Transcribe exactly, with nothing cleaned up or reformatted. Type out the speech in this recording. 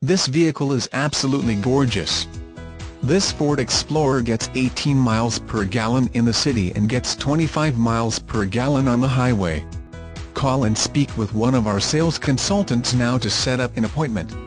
This vehicle is absolutely gorgeous. This Ford Explorer gets eighteen miles per gallon in the city and gets twenty-five miles per gallon on the highway. Call and speak with one of our sales consultants now to set up an appointment.